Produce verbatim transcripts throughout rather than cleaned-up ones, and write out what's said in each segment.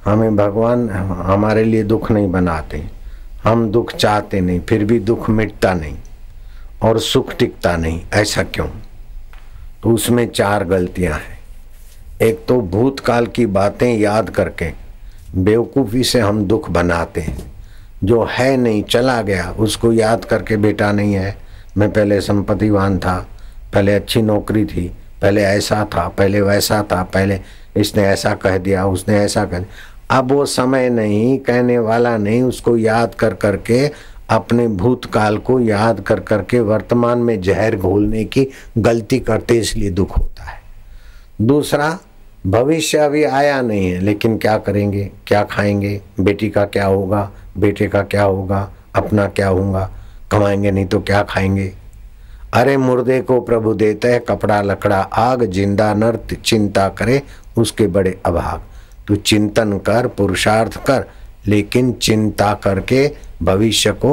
हमें भगवान हमारे लिए दुख नहीं बनाते, हम दुख चाहते नहीं, फिर भी दुख मिटता नहीं और सुख टिकता नहीं। ऐसा क्यों? तो उसमें चार गलतियां हैं। एक तो भूतकाल की बातें याद करके बेवकूफ़ी से हम दुख बनाते हैं। जो है नहीं, चला गया, उसको याद करके बेटा नहीं है, मैं पहले संपत्तिवान था, पहले अच्छी नौकरी थी, पहले ऐसा था, पहले वैसा था, पहले इसने ऐसा कह दिया, उसने ऐसा कह दिया। अब वो समय नहीं, कहने वाला नहीं, उसको याद कर करके अपने भूतकाल को याद कर करके वर्तमान में जहर घोलने की गलती करते, इसलिए दुख होता है। दूसरा, भविष्य अभी आया नहीं है, लेकिन क्या करेंगे, क्या खाएंगे, बेटी का क्या होगा, बेटे का क्या होगा, अपना क्या होगा, कमाएंगे नहीं तो क्या खाएंगे। अरे मुर्दे को प्रभु देते है कपड़ा लकड़ा आग, जिंदा नर चिंता करे उसके बड़े अभाग। तू चिंतन कर, पुरुषार्थ कर, लेकिन चिंता करके भविष्य को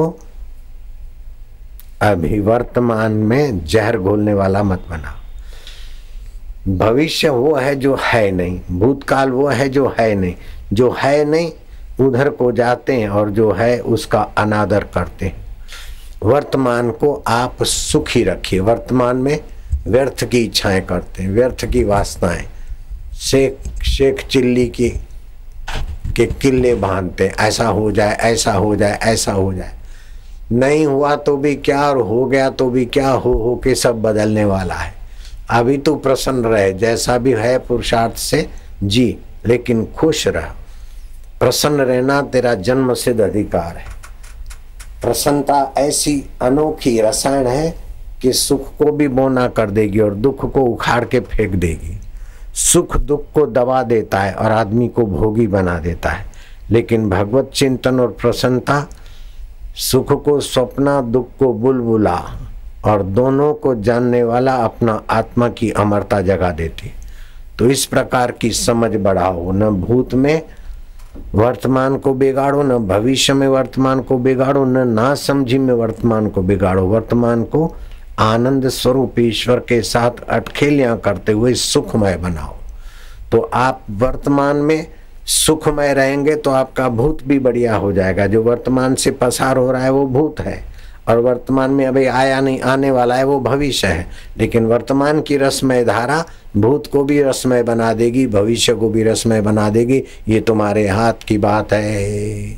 अभी वर्तमान में जहर घोलने वाला मत बना। भविष्य वो है जो है नहीं, भूतकाल वो है जो है नहीं। जो है नहीं उधर को जाते हैं और जो है उसका अनादर करते हैं। वर्तमान को आप सुखी रखिए। वर्तमान में व्यर्थ की इच्छाएं करते हैं, व्यर्थ की वासनाएं, शेख शेख चिल्ली की के किले बांधते हैं, ऐसा हो जाए, ऐसा हो जाए, ऐसा हो जाए। नहीं हुआ तो भी क्या और हो गया तो भी क्या, हो हो के सब बदलने वाला है। अभी तू प्रसन्न रहे, जैसा भी है पुरुषार्थ से जी, लेकिन खुश रह। प्रसन्न रहना तेरा जन्म सिद्ध अधिकार है। प्रसन्नता ऐसी अनोखी रसायन है कि सुख को भी बोना कर देगी और दुख को उखाड़ के फेंक देगी। सुख दुख को दबा देता है और आदमी को भोगी बना देता है, लेकिन भगवत चिंतन और प्रसन्नता सुख को स्वप्ना, दुख को बुलबुला और दोनों को जानने वाला अपना आत्मा की अमरता जगा देती। तो इस प्रकार की समझ बढ़ाओ, न भूत में वर्तमान को बिगाड़ो, न भविष्य में वर्तमान को बिगाड़ो, न ना समझी में वर्तमान को बिगाड़ो। वर्तमान को आनंद स्वरूप ईश्वर के साथ अटखेलियां करते हुए सुखमय बनाओ। तो आप वर्तमान में सुखमय रहेंगे तो आपका भूत भी बढ़िया हो जाएगा। जो वर्तमान से पसार हो रहा है वो भूत है, और वर्तमान में अभी आया नहीं, आने वाला है वो भविष्य है। लेकिन वर्तमान की रसमय धारा भूत को भी रसमय बना देगी, भविष्य को भी रसमय बना देगी। ये तुम्हारे हाथ की बात है।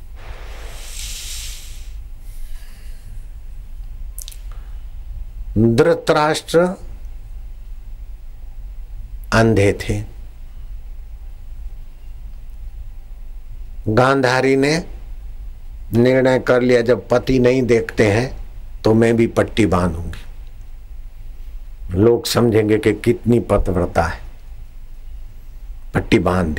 धृतराष्ट्र अंधे थे। गांधारी ने निर्णय कर लिया, जब पति नहीं देखते हैं तो मैं भी पट्टी बांधूंगी, लोग समझेंगे कि कितनी पतिव्रता है। पट्टी बांध दी।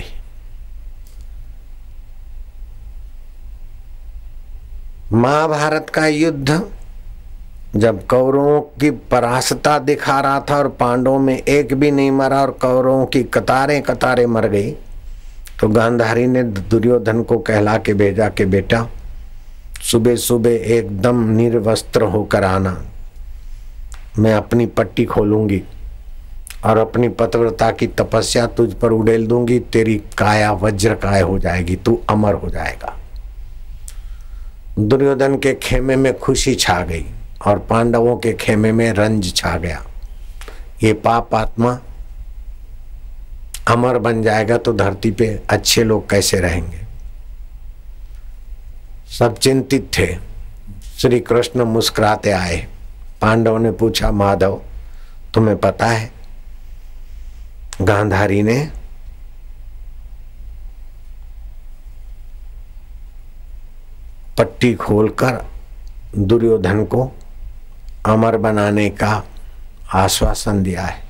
महाभारत का युद्ध जब कौरवों की परास्ता दिखा रहा था और पांडवों में एक भी नहीं मरा और कौरवों की कतारें कतारें मर गई, तो गांधारी ने दुर्योधन को कहला के भेजा कि बेटा सुबह सुबह एकदम निर्वस्त्र होकर आना, मैं अपनी पट्टी खोलूंगी और अपनी पतिव्रता की तपस्या तुझ पर उड़ेल दूंगी। तेरी काया वज्र काय हो जाएगी, तू अमर हो जाएगा। दुर्योधन के खेमे में खुशी छा गई और पांडवों के खेमे में रंज छा गया। ये पाप आत्मा अमर बन जाएगा तो धरती पे अच्छे लोग कैसे रहेंगे। सब चिंतित थे। श्री कृष्ण मुस्कुराते आए। पांडव ने पूछा, माधव तुम्हें पता है गांधारी ने पट्टी खोलकर दुर्योधन को अमर बनाने का आश्वासन दिया है।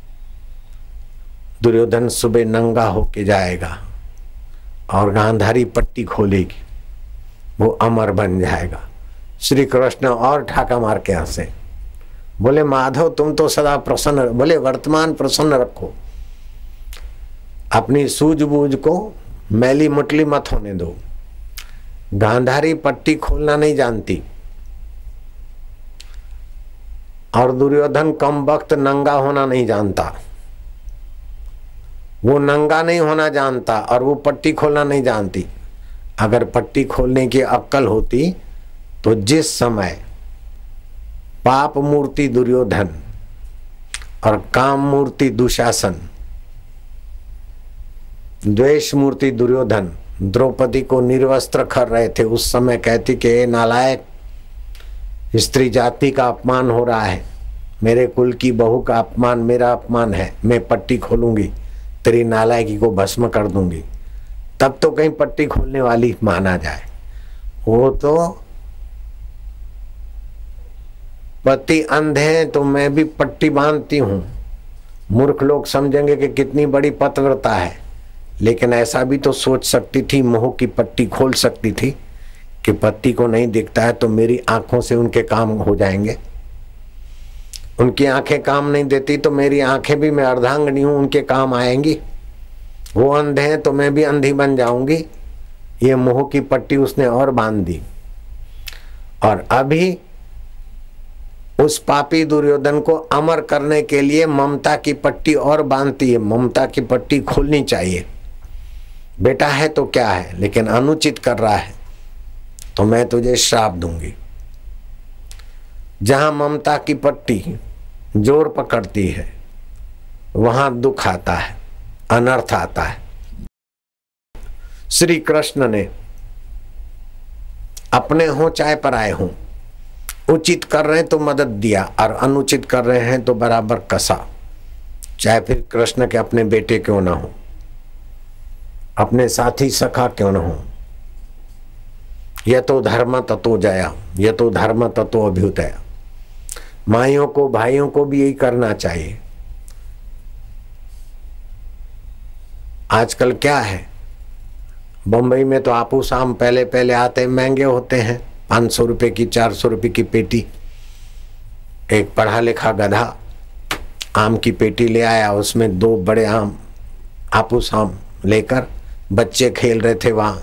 दुर्योधन सुबह नंगा होके जाएगा और गांधारी पट्टी खोलेगी, वो अमर बन जाएगा। श्री कृष्ण और ठाका मार के हंसे, बोले माधव तुम तो सदा प्रसन्न, बोले वर्तमान प्रसन्न रखो, अपनी सूझबूझ को मैली मुटली मत होने दो। गांधारी पट्टी खोलना नहीं जानती और दुर्योधन कम वक्त नंगा होना नहीं जानता। वो नंगा नहीं होना जानता और वो पट्टी खोलना नहीं जानती। अगर पट्टी खोलने की अक्ल होती तो जिस समय पाप मूर्ति दुर्योधन और काम मूर्ति दुशासन, द्वेष मूर्ति दुर्योधन द्रौपदी को निर्वस्त्र कर रहे थे, उस समय कहती कि ये नालायक, स्त्री जाति का अपमान हो रहा है, मेरे कुल की बहू का अपमान मेरा अपमान है, मैं पट्टी खोलूंगी, तेरी नालायकी को भस्म कर दूंगी। तब तो कहीं पट्टी खोलने वाली माना जाए। वो तो पति अंधे हैं तो मैं भी पट्टी बांधती हूं। मूर्ख लोग समझेंगे कि कितनी बड़ी पतिव्रता है, लेकिन ऐसा भी तो सोच सकती थी, मोह की पट्टी खोल सकती थी कि पति को नहीं दिखता है तो मेरी आंखों से उनके काम हो जाएंगे। उनकी आंखें काम नहीं देती तो मेरी आंखें भी, मैं अर्धांगिनी हूं, उनके काम आएंगी। वो अंधे हैं तो मैं भी अंधी बन जाऊंगी। ये मोह की पट्टी उसने और बांध दी। और अभी उस पापी दुर्योधन को अमर करने के लिए ममता की पट्टी और बांधती है। ममता की पट्टी खोलनी चाहिए। बेटा है तो क्या है, लेकिन अनुचित कर रहा है तो मैं तुझे श्राप दूंगी। जहां ममता की पट्टी जोर पकड़ती है वहां दुख आता है, अनर्थ आता है। श्री कृष्ण ने अपने हो चाहे पराए हो, उचित कर रहे हैं तो मदद दिया और अनुचित कर रहे हैं तो बराबर कसा। चाहे फिर कृष्ण के अपने बेटे क्यों ना हो, अपने साथी सखा क्यों ना हो। यतो धर्म ततो जया, यतो धर्म ततो अभ्युदय। माइयों को भाइयों को भी यही करना चाहिए। आजकल क्या है, बंबई में तो आपूस आम पहले पहले आते महंगे होते हैं, पाँच सौ रुपये की, चार सौ रुपये की पेटी। एक पढ़ा लिखा गधा आम की पेटी ले आया, उसमें दो बड़े आम आपूस आम लेकर बच्चे खेल रहे थे वहां।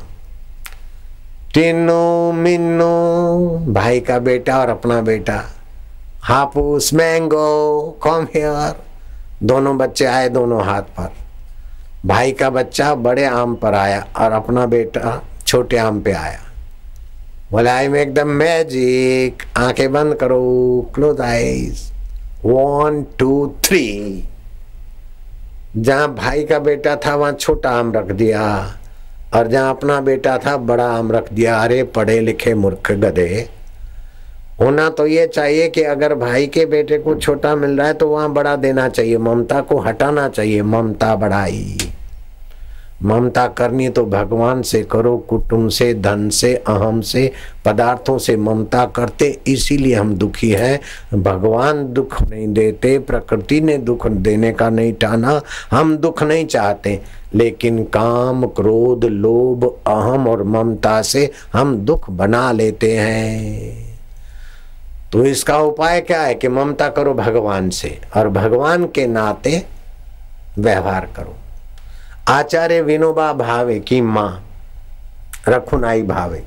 टिन्नू मिन्नू, भाई का बेटा और अपना बेटा, हापूस मैंगो कम हियर। दोनों बच्चे आए दोनों हाथ पर। भाई का बच्चा बड़े आम पर आया और अपना बेटा छोटे आम पे आया। बोले आई मेक द मैजिक, आंखें बंद करो, close eyes, one two three. जहां भाई का बेटा था वहां छोटा आम रख दिया और जहां अपना बेटा था बड़ा आम रख दिया। अरे पढ़े लिखे मूर्ख गधे, होना तो ये चाहिए कि अगर भाई के बेटे को छोटा मिल रहा है तो वहां बड़ा देना चाहिए। ममता को हटाना चाहिए। ममता बढ़ाई, ममता करनी तो भगवान से करो, कुटुंब से, धन से, अहम से, पदार्थों से ममता करते इसीलिए हम दुखी हैं। भगवान दुख नहीं देते, प्रकृति ने दुख देने का नहीं ठाना। हम दुख नहीं चाहते, लेकिन काम, क्रोध, लोभ, अहम और ममता से हम दुख बना लेते हैं। तो इसका उपाय क्या है कि ममता करो भगवान से और भगवान के नाते व्यवहार करो। आचार्य विनोबा भावे की मां रखुनाई भावे,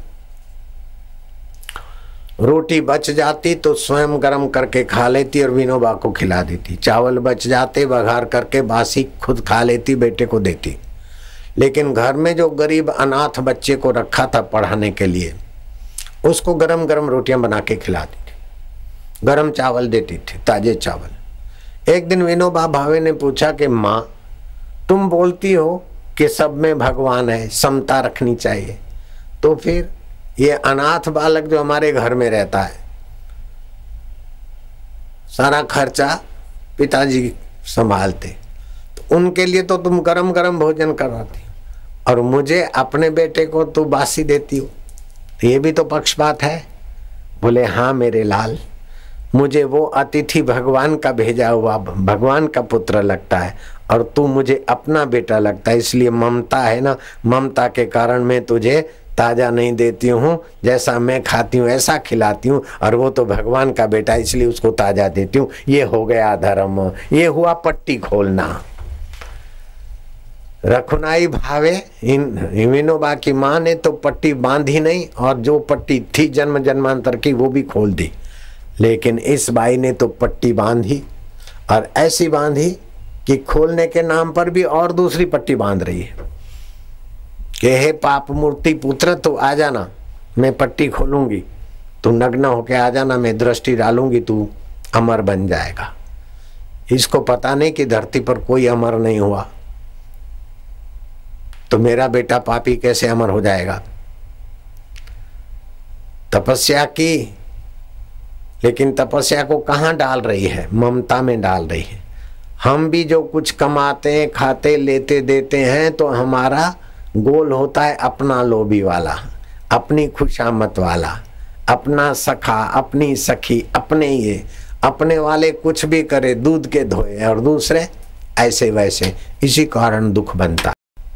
रोटी बच जाती तो स्वयं गरम करके खा लेती और विनोबा को खिला देती। चावल बच जाते बघार करके बासी खुद खा लेती, बेटे को देती। लेकिन घर में जो गरीब अनाथ बच्चे को रखा था पढ़ाने के लिए, उसको गरम गरम रोटियां बना के खिलाती थी, गरम चावल देती थी, ताजे चावल। एक दिन विनोबा भावे ने पूछा कि माँ, तुम बोलती हो कि सब में भगवान है, समता रखनी चाहिए, तो फिर ये अनाथ बालक जो हमारे घर में रहता है, सारा खर्चा पिताजी संभालते, तो उनके लिए तो तुम गरम गरम भोजन करवाती हो और मुझे अपने बेटे को तू बासी देती हो, तो ये भी तो पक्षपात है। बोले हाँ मेरे लाल, मुझे वो अतिथि भगवान का भेजा हुआ भगवान का पुत्र लगता है और तू मुझे अपना बेटा लगता है, इसलिए ममता है ना, ममता के कारण मैं तुझे ताजा नहीं देती हूँ, जैसा मैं खाती हूँ ऐसा खिलाती हूँ, और वो तो भगवान का बेटा इसलिए उसको ताजा देती हूँ। ये हो गया धर्म, ये हुआ पट्टी खोलना। रखुनाई भावे, इन विनोबा की माँ ने तो पट्टी बांधी नहीं और जो पट्टी थी जन्म जन्मांतर की वो भी खोल दी, लेकिन इस बाई ने तो पट्टी बांधी और ऐसी बांधी कि खोलने के नाम पर भी और दूसरी पट्टी बांध रही है कि हे पाप मूर्ति पुत्र तू आ जाना, मैं पट्टी खोलूंगी, तू नग्न होके आ जाना, मैं दृष्टि डालूंगी, तू अमर बन जाएगा। इसको पता नहीं कि धरती पर कोई अमर नहीं हुआ, तो मेरा बेटा पापी कैसे अमर हो जाएगा। तपस्या की, लेकिन तपस्या को कहाँ डाल रही है? ममता में डाल रही है। हम भी जो कुछ कमाते हैं, खाते, लेते, देते हैं, तो हमारा गोल होता है अपना लोभी वाला, अपनी खुशामत वाला, अपना सखा, अपनी सखी, अपने ये अपने वाले कुछ भी करे, दूध के धोए, और दूसरे ऐसे वैसे। इसी कारण दुख बनता।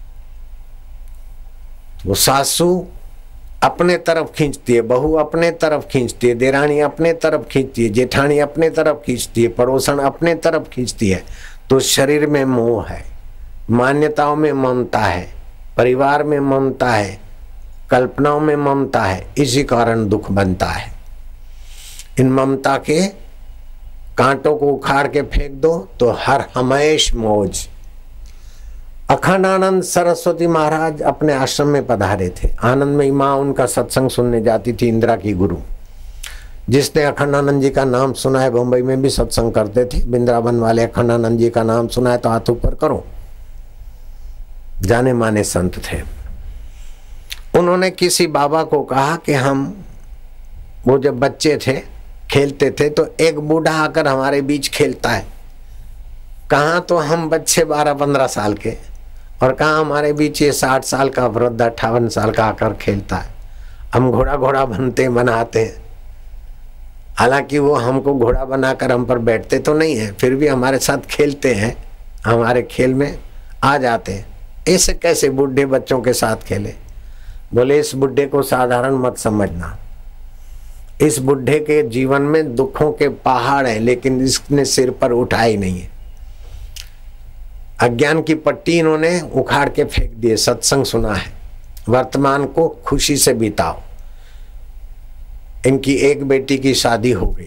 वो सासू अपने तरफ खींचती है, बहू अपने तरफ खींचती है, देरानी अपने तरफ खींचती है, जेठानी अपने तरफ खींचती है, पड़ोसन अपने तरफ खींचती है। तो शरीर में मोह है, मान्यताओं में ममता है, परिवार में ममता है, कल्पनाओं में ममता है। इसी कारण दुख बनता है। इन ममता के कांटों को उखाड़ के फेंक दो तो हर हमेश मौज। अखंडानंद सरस्वती महाराज अपने आश्रम में पधारे थे। आनंदमयी माँ उनका सत्संग सुनने जाती थी, इंदिरा की गुरु। जिसने अखंडानंद जी का नाम सुना है, बम्बई में भी सत्संग करते थे, वृंदावन वाले अखंडानंद जी का नाम सुना है तो हाथ ऊपर करो, जाने माने संत थे। उन्होंने किसी बाबा को कहा कि हम, वो जब बच्चे थे खेलते थे, तो एक बूढ़ा आकर हमारे बीच खेलता है। कहाँ तो हम बच्चे बारह पंद्रह साल के, और कहाँ हमारे बीच ये साठ साल का वृद्ध अट्ठावन साल का आकर खेलता है। हम घोड़ा घोड़ा बनते बनाते हैं, हालांकि वो हमको घोड़ा बनाकर हम पर बैठते तो नहीं है, फिर भी हमारे साथ खेलते हैं, हमारे खेल में आ जाते हैं। ऐसे कैसे बुढ़े बच्चों के साथ खेले? बोले इस बुढ़े को साधारण मत समझना, इस बुढ़े के जीवन में दुखों के पहाड़ है, लेकिन इसने सिर पर उठाई नहीं है। अज्ञान की पट्टी इन्होंने उखाड़ के फेंक दिए। सत्संग सुना है, वर्तमान को खुशी से बिताओ। इनकी एक बेटी की शादी हो गई,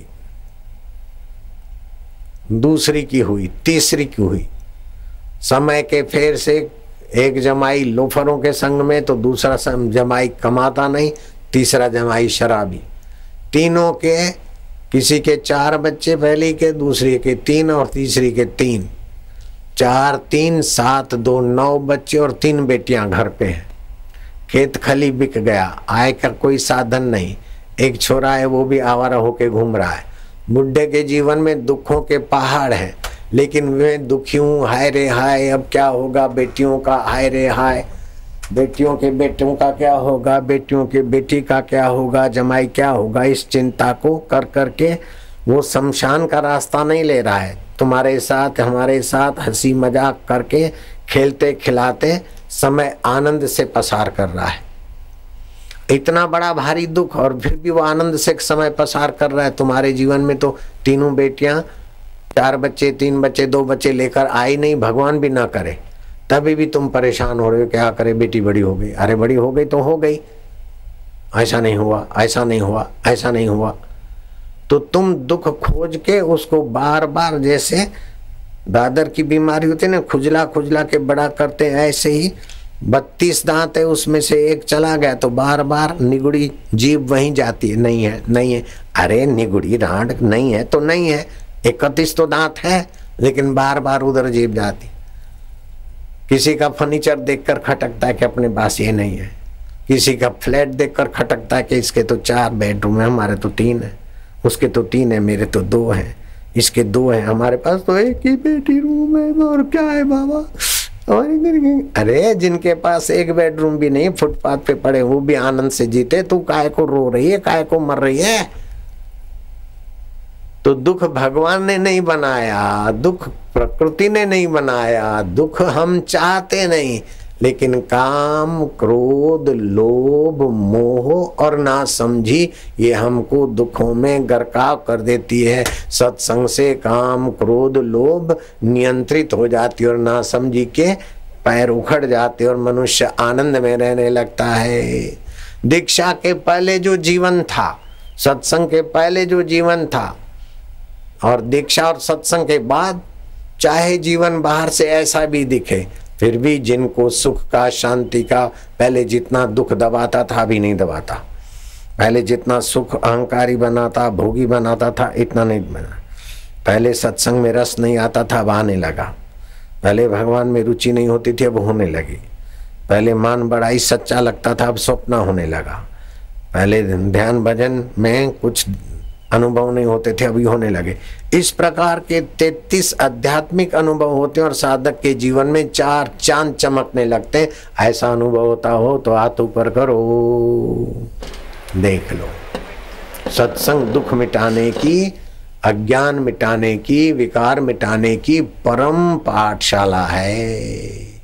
दूसरी की हुई, तीसरी की हुई। समय के फेर से एक जमाई लोफरों के संग में, तो दूसरा जमाई कमाता नहीं, तीसरा जमाई शराबी। तीनों के, किसी के चार बच्चे, पहली के, दूसरी के तीन और तीसरी के तीन। चार तीन सात, दो नौ बच्चे और तीन बेटियां घर पे हैं। खेत खली बिक गया, आय का कोई साधन नहीं। एक छोरा है, वो भी आवारा होके घूम रहा है। बुढ़े के जीवन में दुखों के पहाड़ हैं, लेकिन वे दुखी हूँ, हाय रे हाय, अब क्या होगा बेटियों का, हाय रे हाय, बेटियों के बेटों का क्या होगा, बेटियों के बेटी का क्या होगा, जमाई क्या होगा। इस चिंता को कर करके वो शमशान का रास्ता नहीं ले रहा है। तुम्हारे साथ, हमारे साथ हंसी मजाक करके, खेलते खिलाते समय आनंद से पसार कर रहा है। इतना बड़ा भारी दुख, और फिर भी वो आनंद से समय पसार कर रहा है। तुम्हारे जीवन में तो तीनों बेटियां, चार बच्चे, तीन बच्चे, दो बच्चे लेकर आई नहीं, भगवान भी ना करे, तभी भी तुम परेशान हो रहे हो। क्या करे, बेटी बड़ी हो गई। अरे बड़ी हो गई तो हो गई, ऐसा नहीं हुआ, ऐसा नहीं हुआ, ऐसा नहीं हुआ। तो तुम दुख खोज के उसको बार बार, जैसे दादर की बीमारी होती है ना, खुजला खुजला के बड़ा करते हैं, ऐसे ही बत्तीस दांत है, उसमें से एक चला गया तो बार बार निगुड़ी जीभ वहीं जाती है। नहीं है, नहीं है, अरे निगुड़ी दांत नहीं है तो नहीं है, इकतीस तो दांत है, लेकिन बार बार उधर जीभ जाती। किसी का फर्नीचर देखकर खटकता है कि अपने पास ये नहीं है, किसी का फ्लैट देखकर खटकता है कि इसके तो चार बेडरूम है, हमारे तो तीन है, उसके तो तीन है, मेरे तो दो हैं, इसके दो हैं, हमारे पास तो एक ही बेटी रूम है, और क्या है बाबा। और अरे जिनके पास एक बेडरूम भी नहीं, फुटपाथ पे पड़े, वो भी आनंद से जीते, तू काहे को रो रही है, काहे को मर रही है। तो दुख भगवान ने नहीं बनाया, दुख प्रकृति ने नहीं बनाया, दुख हम चाहते नहीं, लेकिन काम, क्रोध, लोभ, मोह और नासमझी ये हमको दुखों में गरकाव कर देती है। सत्संग से काम, क्रोध, लोभ नियंत्रित हो जाती और नासमझी के पैर उखड़ जाते और मनुष्य आनंद में रहने लगता है। दीक्षा के पहले जो जीवन था, सत्संग के पहले जो जीवन था, और दीक्षा और सत्संग के बाद चाहे जीवन बाहर से ऐसा भी दिखे, फिर भी जिनको सुख का, शांति का, पहले जितना दुख दबाता था अभी नहीं दबाता। पहले जितना सुख अहंकारी बनाता, भोगी बनाता था, इतना नहीं बना। पहले सत्संग में रस नहीं आता था, अब आने लगा। पहले भगवान में रुचि नहीं होती थी, अब होने लगी। पहले मान बड़ाई सच्चा लगता था, अब स्वप्न होने लगा। पहले ध्यान भजन में कुछ अनुभव नहीं होते थे, अभी होने लगे। इस प्रकार के तैतीस आध्यात्मिक अनुभव होते हैं और साधक के जीवन में चार चांद चमकने लगते हैं। ऐसा अनुभव होता हो तो हाथ ऊपर करो, देख लो। सत्संग दुख मिटाने की, अज्ञान मिटाने की, विकार मिटाने की परम पाठशाला है।